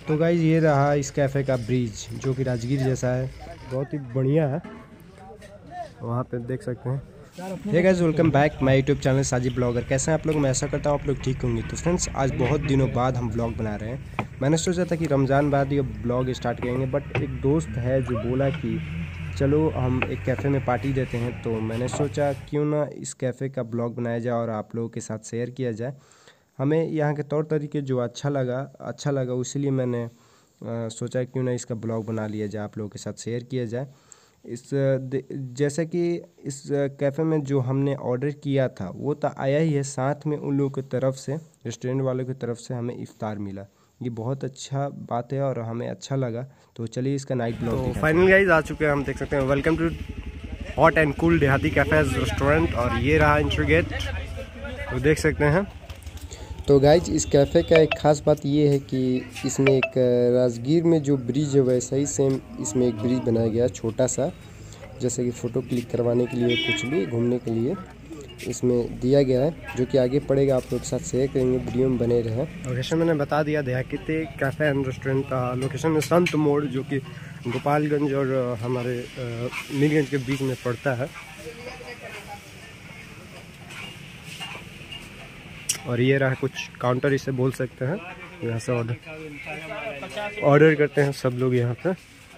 तो गाइस ये रहा इस कैफ़े का ब्रिज जो कि राजगीर जैसा है, बहुत ही बढ़िया है। वहाँ पे देख सकते हैं। Hey guys, welcome back my YouTube channel Sajid blogger. कैसे हैं आप लोग? मैं ऐसा करता हूँ आप लोग ठीक होंगे। तो फ्रेंड्स, आज बहुत दिनों बाद हम ब्लॉग बना रहे हैं। मैंने सोचा था कि रमज़ान बाद ये ब्लॉग स्टार्ट करेंगे, बट एक दोस्त है जो बोला कि चलो हम एक कैफ़े में पार्टी देते हैं। तो मैंने सोचा क्यों ना इस कैफ़े का ब्लॉग बनाया जाए और आप लोगों के साथ शेयर किया जाए। हमें यहाँ के तौर तरीके जो अच्छा लगा इसीलिए मैंने सोचा क्यों ना इसका ब्लॉग बना लिया जाए, आप लोगों के साथ शेयर किया जाए। जैसे कि इस कैफ़े में जो हमने ऑर्डर किया था वो तो आया ही है, साथ में उन लोगों की तरफ से, रेस्टोरेंट वालों की तरफ से हमें इफ्तार मिला। ये बहुत अच्छा बात है और हमें अच्छा लगा। तो चलिए इसका नाइट ब्लॉग। तो फाइनल गाइस आ चुके हैं, हम देख सकते हैं। Welcome to hot and cool Dehati cafes restaurant. और ये रहा एंट्री गेट, तो देख सकते हैं। तो गाइज इस कैफ़े का एक ख़ास बात ये है कि इसमें एक राजगीर में जो ब्रिज है वैसा ही सेम इसमें एक ब्रिज बनाया गया है, छोटा सा, जैसे कि फ़ोटो क्लिक करवाने के लिए, कुछ भी घूमने के लिए इसमें दिया गया है, जो कि आगे पड़ेगा। आप लोग के साथ शेयर करेंगे, वीडियो में बने रहें। लोकेशन मैंने बता दिया, देहाती कैफ़े एंड रेस्टोरेंट का लोकेशन है संत मोड़, जो कि गोपालगंज और हमारे मीरगंज के बीच में पड़ता है। और ये रहा कुछ काउंटर, इसे बोल सकते हैं। यहाँ से ऑर्डर करते हैं सब लोग यहाँ पे।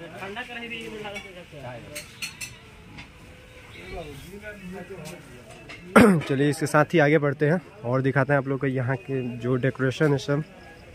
चलिए इसके साथ ही आगे बढ़ते हैं और दिखाते हैं आप लोग को यहाँ के जो डेकोरेशन है सब।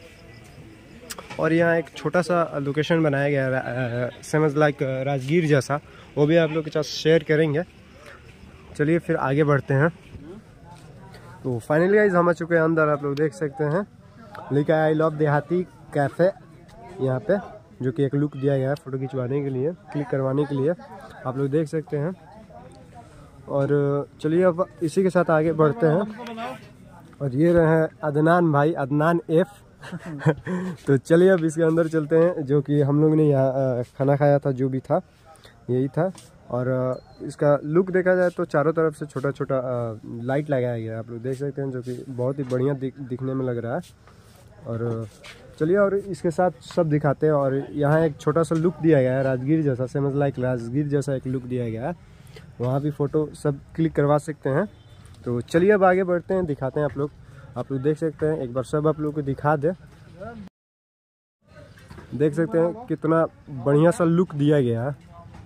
और यहाँ एक छोटा सा लोकेशन बनाया गया है, समझ लाइक राजगीर जैसा, वो भी आप लोग के साथ शेयर करेंगे। चलिए फिर आगे बढ़ते हैं। तो फाइनली गाइस हम आ चुके हैं अंदर, आप लोग देख सकते हैं। लिखा है आई लव देहाती कैफ़े यहाँ पे, जो कि एक लुक दिया गया है फ़ोटो खिंचवाने के लिए, क्लिक करवाने के लिए, आप लोग देख सकते हैं। और चलिए अब इसी के साथ आगे बढ़ते हैं। और ये रहे अदनान भाई, अदनान एफ। तो चलिए अब इसके अंदर चलते हैं, जो कि हम लोग ने यहाँ खाना खाया था, जो भी था यही था। और इसका लुक देखा जाए तो चारों तरफ से छोटा छोटा लाइट लगाया गया है, आप लोग देख सकते हैं, जो कि बहुत ही बढ़िया दिखने में लग रहा है। और चलिए और इसके साथ सब दिखाते हैं। और यहाँ एक छोटा सा लुक दिया गया है राजगीर जैसा, समझ लाइक राजगीर जैसा एक लुक दिया गया है। वहाँ भी फ़ोटो सब क्लिक करवा सकते हैं। तो चलिए अब आगे बढ़ते हैं, दिखाते हैं आप लोग देख सकते हैं। एक बार सब आप लोग को दिखा दे, देख सकते हैं कितना बढ़िया सा लुक दिया गया है,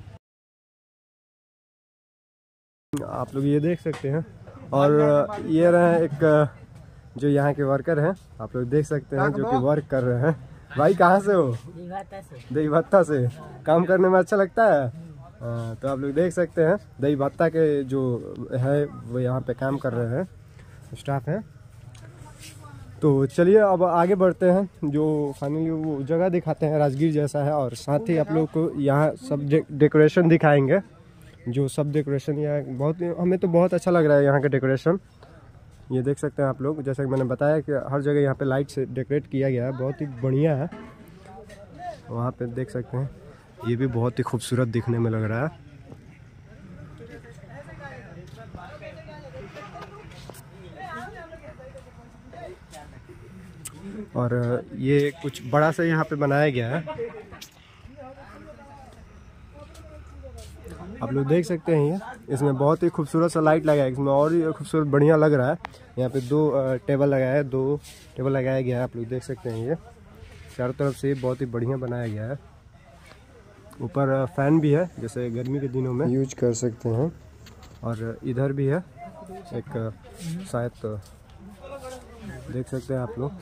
आप लोग ये देख सकते हैं। और ये रहे एक जो यहाँ के वर्कर हैं, आप लोग देख सकते हैं, जो कि वर्क कर रहे हैं। भाई कहाँ से हो? दही भत्ता से। काम करने में अच्छा लगता है? तो आप लोग देख सकते हैं दही भत्ता के जो है वो यहाँ पे काम कर रहे हैं, स्टाफ हैं। तो चलिए अब आगे बढ़ते हैं, जो फाइनली वो जगह दिखाते हैं राजगीर जैसा है। और साथ ही आप लोग को यहाँ सब डेकोरेशन दिखाएंगे, जो सब डेकोरेशन यहाँ बहुत, हमें तो बहुत अच्छा लग रहा है यहाँ का डेकोरेशन। ये देख सकते हैं आप लोग, जैसा कि मैंने बताया कि हर जगह यहाँ पे लाइट से डेकोरेट किया गया है, बहुत ही बढ़िया है। वहाँ पे देख सकते हैं, ये भी बहुत ही खूबसूरत दिखने में लग रहा है। और ये कुछ बड़ा सा यहाँ पे बनाया गया है, आप लोग देख सकते हैं। ये इसमें बहुत ही खूबसूरत सा लाइट लगा है, इसमें और ही खूबसूरत बढ़िया लग रहा है। यहाँ पे दो टेबल लगाया है, 2 टेबल लगाया गया है, आप लोग देख सकते हैं। ये चारों तरफ से बहुत ही बढ़िया बनाया गया है। ऊपर फैन भी है, जैसे गर्मी के दिनों में यूज कर सकते हैं। और इधर भी है एक शायद, तो देख सकते हैं आप लोग।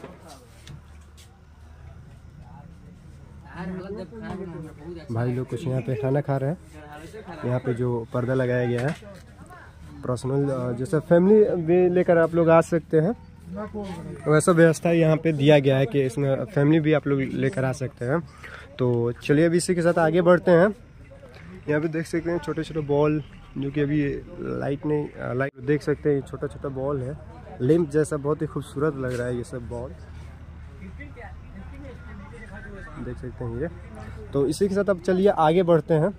भाई लोग कुछ यहाँ पे खाना खा रहे हैं। यहाँ पे जो पर्दा लगाया गया है, पर्सनल जैसे फैमिली भी लेकर आप लोग आ सकते हैं, वैसा व्यवस्था यहाँ पे दिया गया है कि इसमें फैमिली भी आप लोग लेकर आ सकते हैं। तो चलिए अभी इसी के साथ आगे बढ़ते हैं। यहाँ पे देख सकते हैं छोटे छोटे बॉल, जो कि अभी लाइट नहीं, लाइट देख सकते हैं, छोटा छोटा बॉल है, लैंप जैसा, बहुत ही खूबसूरत लग रहा है ये सब बॉल, देख सकते हैं ये। तो इसी के साथ अब चलिए आगे बढ़ते हैं,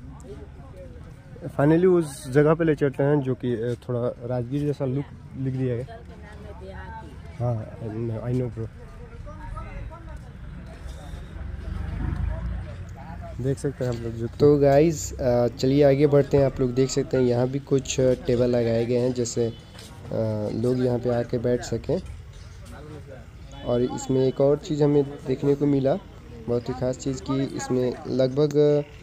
फाइनली उस जगह पे ले चलते हैं, जो कि थोड़ा राजगीर जैसा लुक लिख दिया गया। हाँ आई नो ब्रो। देख सकते हैं आप लोग। जो तो गाइस चलिए आगे बढ़ते हैं। आप लोग देख सकते हैं यहाँ भी कुछ टेबल लगाए गए हैं, जैसे लोग यहाँ पे आके बैठ सकें। और इसमें एक और चीज़ हमें देखने को मिला, बहुत ही ख़ास चीज़ की इसमें लगभग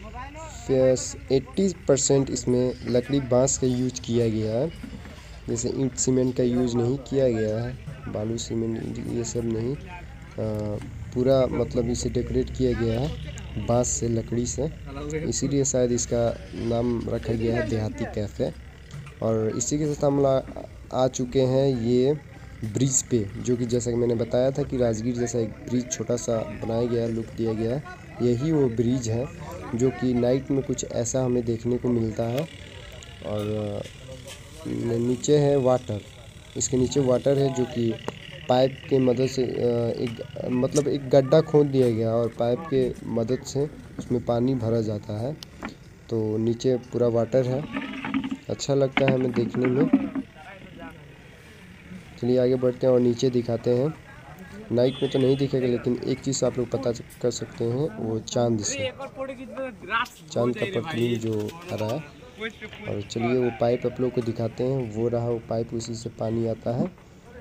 80% इसमें लकड़ी बांस का यूज किया गया है। जैसे ईंट सीमेंट का यूज नहीं किया गया है, बालू सीमेंट ये सब नहीं। पूरा मतलब इसे डेकोरेट किया गया है बांस से, लकड़ी से, इसीलिए शायद इसका नाम रखा गया है देहाती कैफ़े। और इसी के साथ हम आ चुके हैं ये ब्रिज पे, जो कि जैसा कि मैंने बताया था कि राजगीर जैसा एक ब्रिज छोटा सा बनाया गया है, लुक दिया गया है। यही वो ब्रिज है जो कि नाइट में कुछ ऐसा हमें देखने को मिलता है। और नीचे है वाटर, इसके नीचे वाटर है जो कि पाइप के मदद से एक गड्ढा खोद दिया गया और पाइप के मदद से उसमें पानी भरा जाता है। तो नीचे पूरा वाटर है, अच्छा लगता है हमें देखने में। चलिए आगे बढ़ते हैं और नीचे दिखाते हैं। नाइट में तो नहीं दिखेगा, लेकिन एक चीज़ आप लोग पता कर सकते हैं, वो चांद से, चांद का प्रतिबिंब जो आ रहा है। और चलिए वो पाइप आप लोग को दिखाते हैं, वो रहा वो पाइप, उसी से पानी आता है।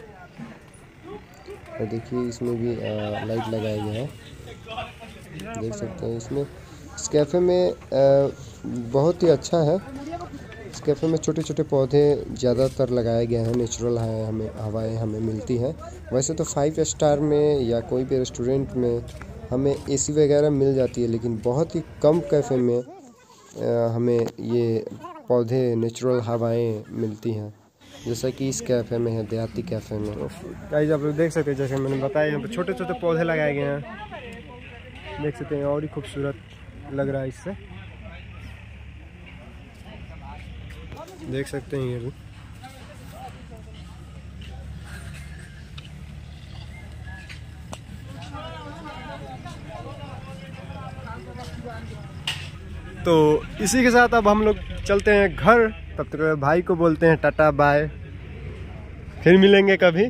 और देखिए इसमें भी लाइट लगाया गया है, देख सकते हैं। इसमें इस कैफ़े में बहुत ही अच्छा है। इस कैफ़े में छोटे छोटे पौधे ज़्यादातर लगाए गए हैं, नेचुरल है, हमें हवाएं हमें मिलती हैं। वैसे तो 5 स्टार में या कोई भी रेस्टोरेंट में हमें एसी वगैरह मिल जाती है, लेकिन बहुत ही कम कैफ़े में हमें ये पौधे, नेचुरल हवाएं मिलती हैं, जैसा कि इस कैफ़े में है, देहाती कैफ़े में। गाइस आप लोग देख सकते हैं, जैसे मैंने बताया, यहाँ पे छोटे छोटे पौधे लगाए गए हैं, देख सकते हैं, और ही खूबसूरत लग रहा है इससे, देख सकते हैं ये भी। तो इसी के साथ अब हम लोग चलते हैं घर। तब तक भाई को बोलते हैं टाटा बाय, फिर मिलेंगे कभी।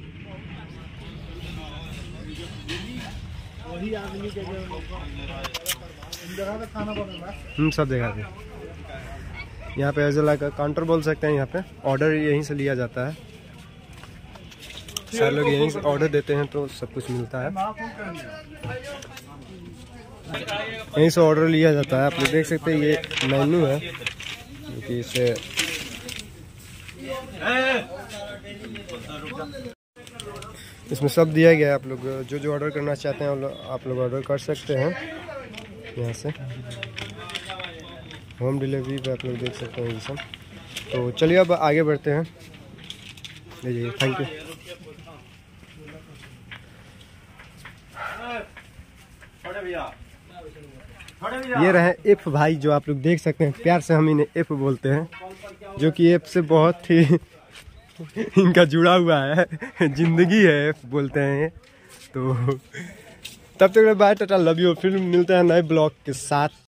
सब जगह पे यहाँ पे एजला का काउंटर बोल सकते हैं। यहाँ पे ऑर्डर यहीं से लिया जाता है, सारे लोग यहीं से ऑर्डर देते हैं, तो सब कुछ मिलता है, यहीं से ऑर्डर लिया जाता है। आप लोग देख सकते हैं ये मेन्यू है, जो कि इसे इसमें सब दिया गया है। आप लोग जो ऑर्डर करना चाहते हैं आप लोग ऑर्डर कर सकते हैं यहाँ से। होम डिलीवरी पे आप लोग देख सकते हैं ये सब। तो चलिए अब आगे बढ़ते हैं। जी थैंक यू। ये रहे एफ भाई, जो आप लोग देख सकते हैं, प्यार से हम इन्हें एफ बोलते हैं, जो कि एफ से बहुत ही इनका जुड़ा हुआ है, जिंदगी है एफ बोलते हैं। तो तब तक बाय टाटा, लव यू। फिर मिलते हैं नए ब्लॉग के साथ।